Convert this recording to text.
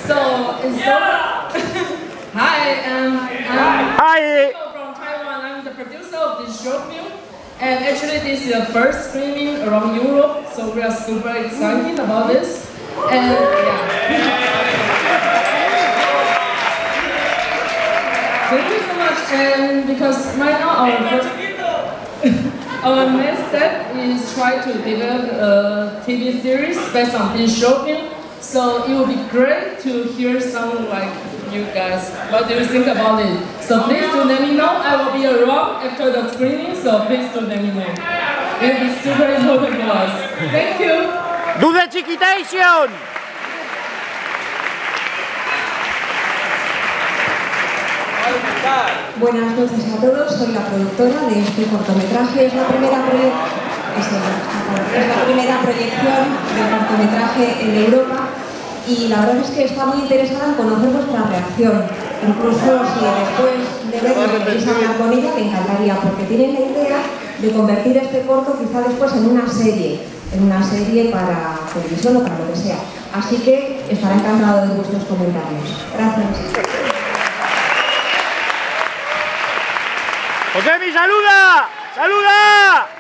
So it's so. Hi, Hi. from Taiwan. I'm the producer of this short film, and actually this is the first screening around Europe. So we are super excited about this, and yeah. Thank you so much. And because right now our next step is try to develop a TV series based on this short film. So it would be great to hear some like you guys. What do you think about it? So please do let me know. I will be around after the screening. So please do let me know. It will be super important for us. Thank you. Do the chiquitation. Buenas noches a todos, soy la productora de este cortometraje. Es la primera proyección del cortometraje en Europa y la verdad es que está muy interesada en conocer vuestra reacción. Incluso si después de verlo queréis hablar con ella, me encantaría, porque tienen la idea de convertir este corto quizá después en una serie para televisión o para lo que sea. Así que estará encantado de vuestros comentarios. Gracias. ¡Josemi, saluda! ¡Saluda!